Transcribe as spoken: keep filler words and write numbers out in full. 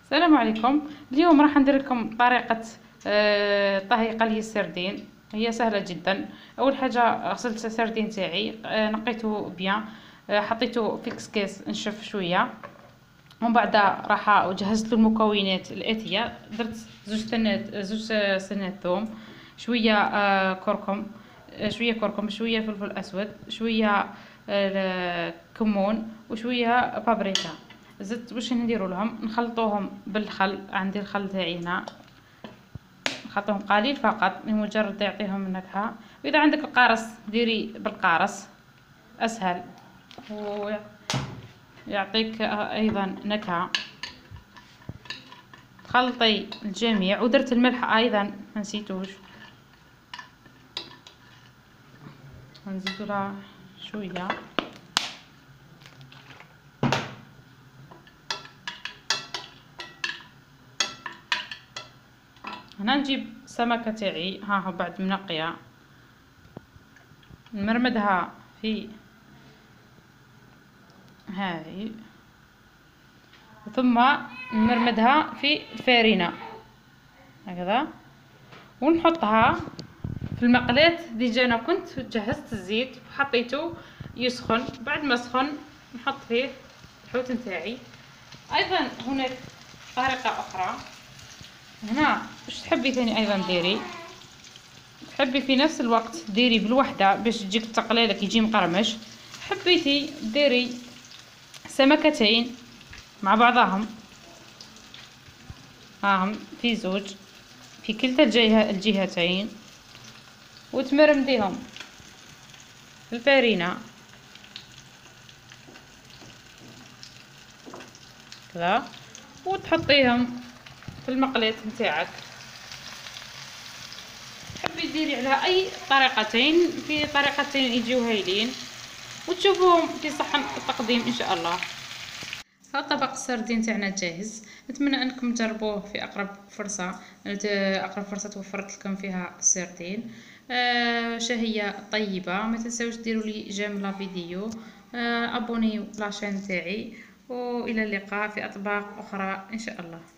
السلام عليكم. اليوم راح ندير لكم طريقة آه، طهي قلي السردين. هي سهلة جدا. اول حاجة غسلت السردين تاعي، آه، نقيته بيان، آه، حطيته في كسكاس نشف شوية، ومن بعد راح جهزت له المكونات الآتية. درت زوج سنات زوج سنات ثوم، شوية آه، كركم، آه، شوية كركم، شوية فلفل أسود، شوية آه، كمون، وشوية بابريكا. زدت واش نديرو لهم، نخلطوهم بالخل. عندي الخل تاعي هنا، نخلطوهم قليل فقط لمجرد يعطيهم نكهة. واذا عندك القارص ديري بالقارص اسهل ويعطيك ايضا نكهة. خلطي الجميع، ودرت الملح ايضا ما نسيتوش، نزيدو لها شويه. هنا نجيب السمكه تاعي، ها هو بعد منقيه، نمرمدها في هاي، ثم نمرمدها في الفارينه هكذا، ونحطها في المقلاة. ديجا انا كنت جهزت الزيت وحطيته يسخن. بعد ما سخن نحط فيه الحوت نتاعي. ايضا هناك طريقة اخرى، هنا واش تحبي ثاني ايضا ديري، تحبي في نفس الوقت ديري بالوحدة باش تجيك التقليله كي يجي مقرمش. حبيتي ديري سمكتين مع بعضهم، هاهم في زوج في كلتا الجهة الجهتين، وتمرمديهم في الفارينة كذا، وتحطيهم في المقلاة نتاعك. تحبي ديري على اي طريقتين، في طريقتين يجيو هايلين وتشوفوهم في صحن التقديم ان شاء الله. ها طبق السردين تاعنا جاهز. نتمنى انكم تجربوه في اقرب فرصه، اقرب فرصه توفرت لكم فيها السردين. آه شهيه طيبه. ما تنساوش ديروا لي جيم لا فيديو، آه ابونيو لاشين تاعي، والى اللقاء في اطباق اخرى ان شاء الله.